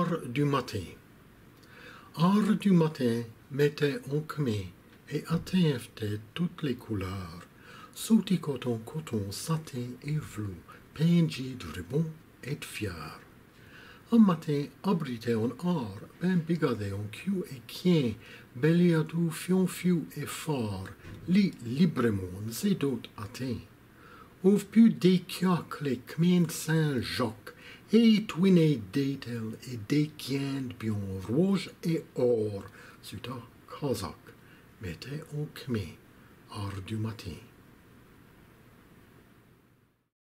Art du matin. Art du matin mettait en commun et atteindait toutes les couleurs, sautis coton, satin et velours, peignés de ruban et de fier. Un matin abrité en or, ben bigadé en cul et quien, belliadou, fion et fort, lit librement, c'est d'autres atteint. Ouvre plus des kioques les chemins Saint-Jacques, et twinné d'étel et des guindes bien rouge et or, sur ta casaque, mettait en chemin, hors du matin.